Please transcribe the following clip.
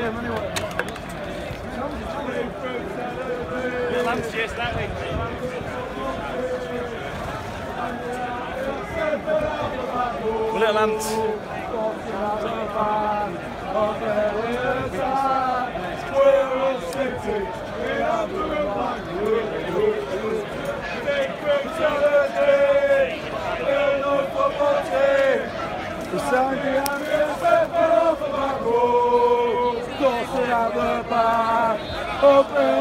him anyway. Lance chased that way. Little Lance. Open